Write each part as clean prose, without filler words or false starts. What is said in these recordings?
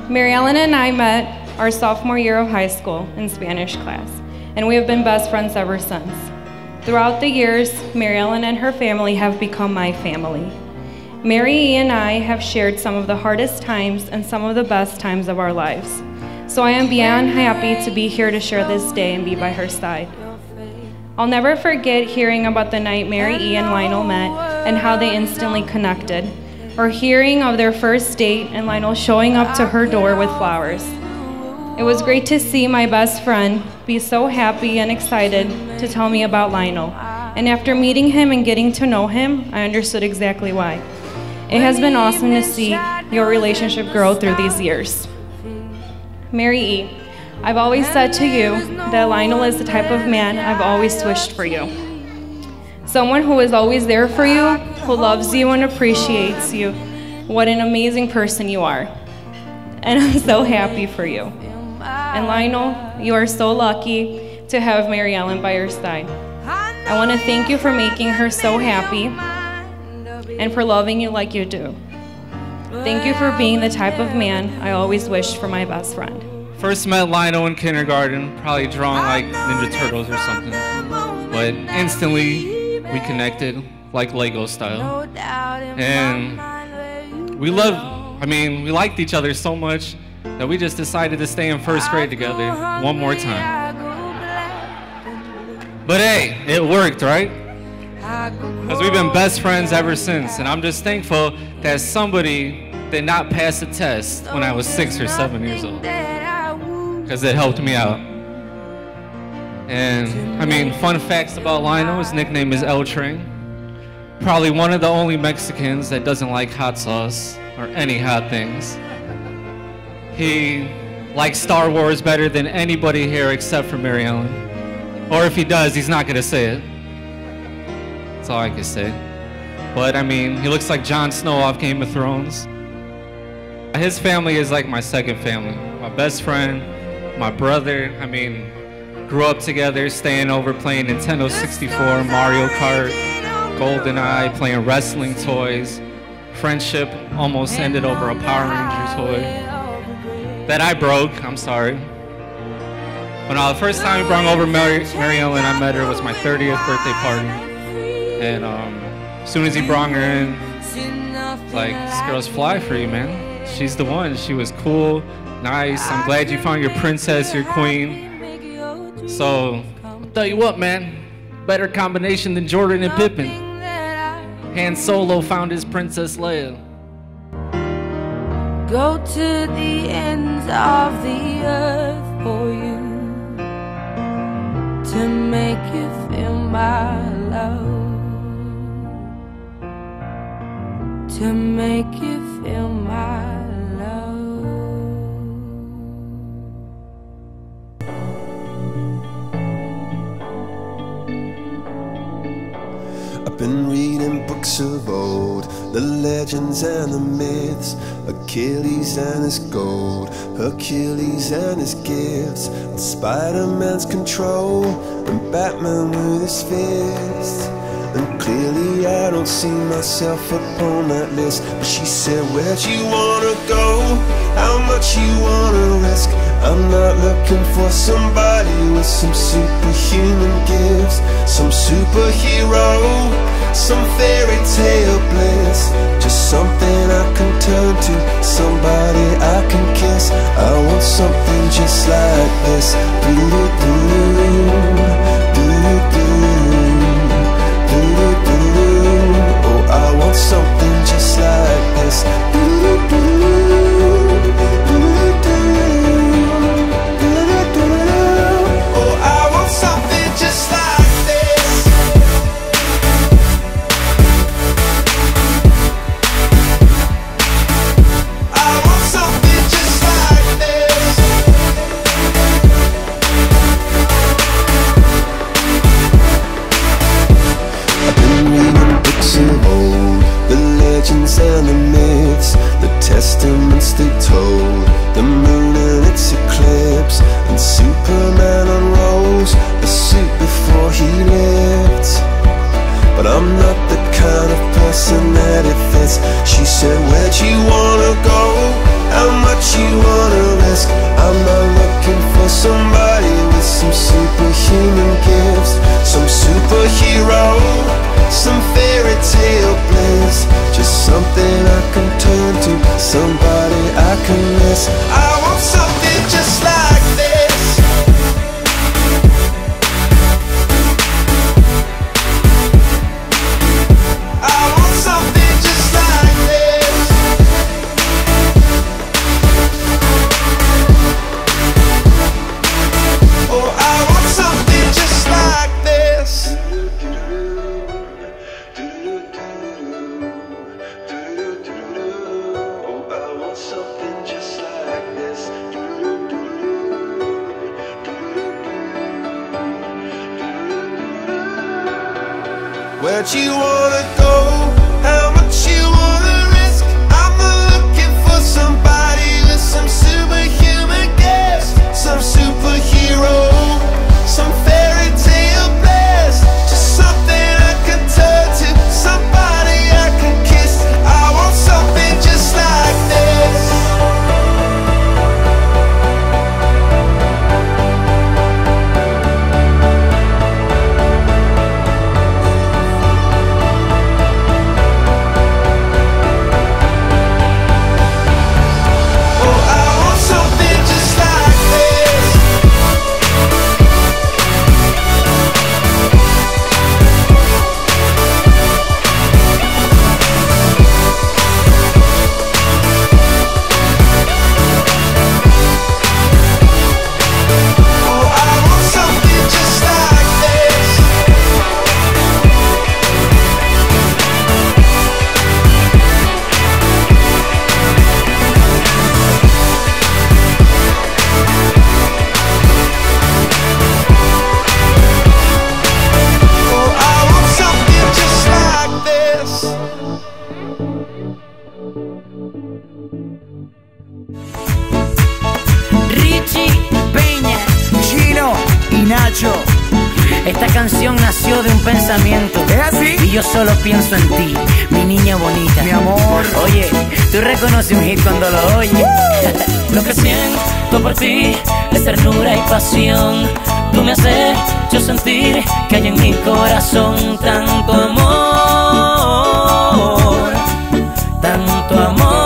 Mary Ellen and I met our sophomore year of high school in Spanish class, and we have been best friends ever since. Throughout the years, Mary Ellen and her family have become my family. Mary E. and I have shared some of the hardest times and some of the best times of our lives. So I am beyond happy to be here to share this day and be by her side. I'll never forget hearing about the night Mary E. and Lionel met and how they instantly connected, or hearing of their first date and Lionel showing up to her door with flowers. It was great to see my best friend be so happy and excited to tell me about Lionel. And after meeting him and getting to know him, I understood exactly why. It has been awesome to see your relationship grow through these years. Mary E., I've always said to you that Lionel is the type of man I've always wished for you. Someone who is always there for you, who loves you and appreciates you. What an amazing person you are. And I'm so happy for you. And Lionel, you are so lucky to have Mary Ellen by your side. I want to thank you for making her so happy and for loving you like you do. Thank you for being the type of man I always wished for my best friend. First met Lionel in kindergarten, probably drawing like Ninja Turtles or something. But instantly, we connected like Lego style. And we liked each other so much that we just decided to stay in first grade together one more time. But hey, it worked, right? Because we've been best friends ever since. And I'm just thankful that somebody did not pass a test when I was 6 or 7 years old. Because it helped me out. And fun facts about Lionel, his nickname is El Train. Probably one of the only Mexicans that doesn't like hot sauce or any hot things. He likes Star Wars better than anybody here except for Mary Ellen. Or if he does, he's not gonna say it. That's all I can say. But he looks like Jon Snow off Game of Thrones. His family is like my second family. My best friend, my brother, grew up together, staying over, playing Nintendo 64, Mario Kart, GoldenEye, playing wrestling toys. Friendship almost ended over a Power Ranger toy that I broke, I'm sorry. But the first time we brought over Mary Ellen, I met her, was my 30th birthday party. And as soon as he brought her in, it's like, this girl's fly for you, man. She's the one. She was cool, nice. I'm glad you found your princess, your queen. So, I'll tell you what, man. Better combination than Jordan and Pippen. Han Solo found his Princess Leia. Go to the ends of the earth for you, to make you feel my love, to make you feel my love. I've been reading books of old, the legends and the myths, Achilles and his gold, Hercules and his gifts, and Spider-Man's control, and Batman with his fists. And clearly I don't see myself upon that list. But she said, where'd you wanna go? How much you wanna risk? I'm not looking for somebody with some superhuman gifts, some superhero, some fairy tale bliss. Just something I can turn to, somebody I can kiss. I want something just like this. Oh, I want something just like this. Oh, I want something just like this. I want something just like this. much you wanna go, how much you wanna risk. I'm not looking for somebody with some superhuman gifts, some superhero, some fairy tale bliss. Just something I can turn to, somebody I can kiss. I want something just like this. Esta canción nació de un pensamiento. ¿Es así? Y yo solo pienso en ti, mi niña bonita. Mi amor. Oye, tú reconoces un hit cuando lo oyes. Lo que siento por ti es ternura y pasión. Tú me has hecho sentir que hay en mi corazón tanto amor, tanto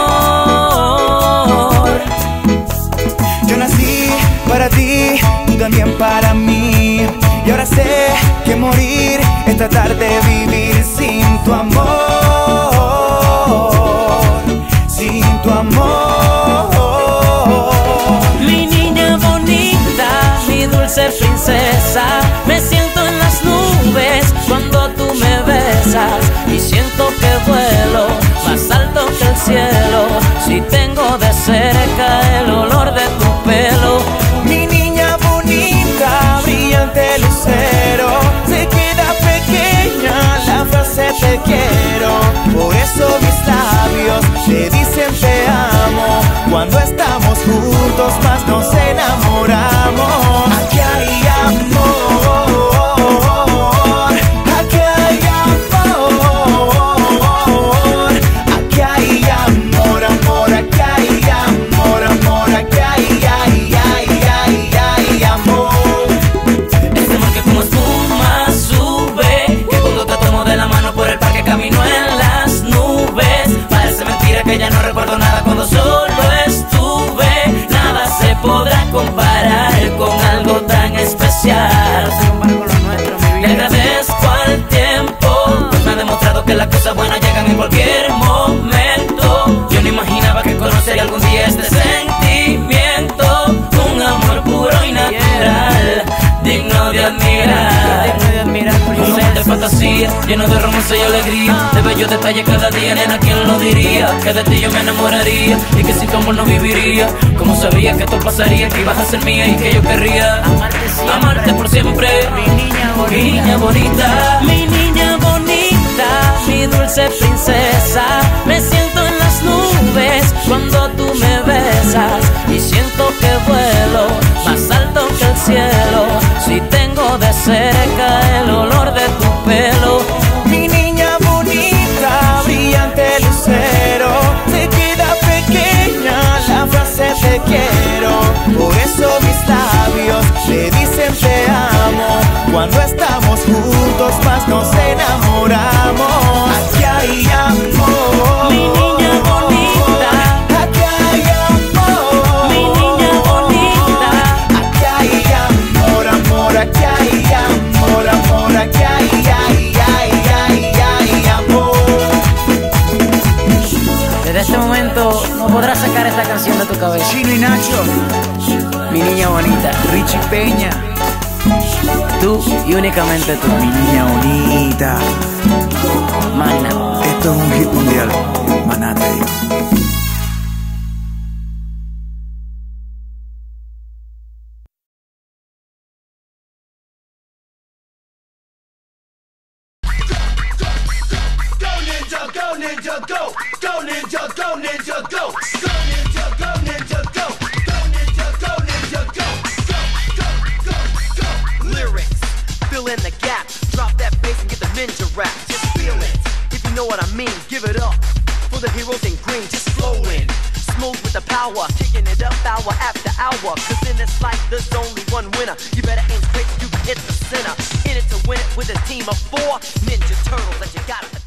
amor. Yo nací para ti, tú también para mí. Y ahora sé que morir es tratar de vivir sin tu amor, sin tu amor. Mi niña bonita, mi dulce princesa, me siento en las nubes cuando tú me besas y siento que vuelo más alto que el cielo si tengo de cerca el olor de tu pelo. Mi niña bonita, brillante lucero, se queda pequeña la frase te quiero. Por eso mis labios te dicen te amo. Cuando estamos juntos más nos enamoramos. Aquí hay amor, aquí hay amor, aquí hay amor, amor, aquí hay amor, amor, aquí hay amor. Este amor que como espuma sube, que cuando te tomo de la mano por el parque camino en las nubes. Parece mentira que ya no recuerdo nada cuando solo estuve. Nada se podrá comparar con algo tan especial. Le agradezco al tiempo, pues me ha demostrado que las cosas buenas llegan en cualquier momento. Yo no imaginaba que conocería algún día este sentimiento, un amor puro y natural, digno de admirar. Un mundo de fantasía, lleno de romance y alegría, de bellos detalles cada día, nena, ¿quién lo diría? Que de ti yo me enamoraría y que sin tu amor no viviría. Como sabía que esto pasaría, que ibas a ser mía y que yo querría amarte por siempre. Mi niña bonita, mi niña bonita, mi dulce princesa, me siento en las nubes cuando tú me besas y siento que vuelo más alto que el cielo si tengo de cerca el olor de tu pelo. Mi niña bonita, brillante lucero, se queda pequeña la frase te quiero. Por eso mis labios te dicen te amo. Cuando estamos juntos más nos enamoramos. Aquí hay amor, Mi niña bonita, aquí hay amor, mi niña bonita. aquí hay amor, amor, aquí hay amor, amor, aquí hay amor. Desde este momento no podrás sacar esta canción de tu cabeza. Chino y Nacho, Mi niña bonita, Richie Peña, tú y únicamente tú. mi niña bonita. Magna. Esto es un hit mundial, maná te digo. ninja, go! Go ninja, go ninja, go! Go ninja, go ninja, go! Go ninja, go ninja, go! Go, go, go, go! Lyrics, fill in the gap. Drop that bass and get the ninja rap. Just feel it, if you know what I mean. Give it up for the heroes in green. Just flowing, smooth with the power. Kicking it up hour after hour. Cause in this life there's only one winner. You better aim quick, you can hit the center. In it to win it with a team of 4 Ninja Turtles that you gotta